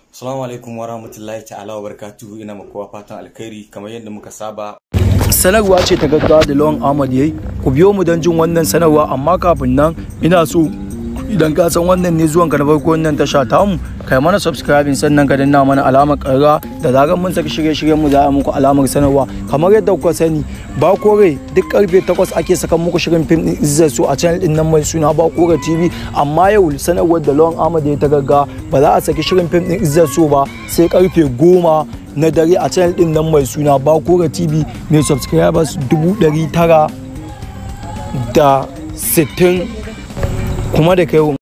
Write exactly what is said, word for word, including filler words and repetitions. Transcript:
Assalamu alaikum wa rahmatullahi ta'ala wa barakatuhu. Ina makowa fatan alkhairi kamar yadda muka saba. Sanarwa ce ta gaggawa da Lawan Ahmad yayi. Ku biyo mu don jin wannan sanarwa, amma kafin nan ina so idan ka san wannan ne zuwan ka na farko wannan tasha tamu, kai mana subscribing sannan ka danna mana alamar ƙarra da zarar mun saki shirye-shiryen mu za a muku alamar sanarwa. Kamar yadda kuka sani, Bakore duk karfe takwas ake saka muku shirin fim din Izzat So a channel din nan mai suna Bakore T V, amma yau sanarwar da Lawan Ahmad ya ta gaggawa ba za a saki shirin fim din Izzat So ba sai karfe goma na dare a channel din nan mai suna Bakore T V mai subscribers dubu ɗari tara da sittin kuma da kai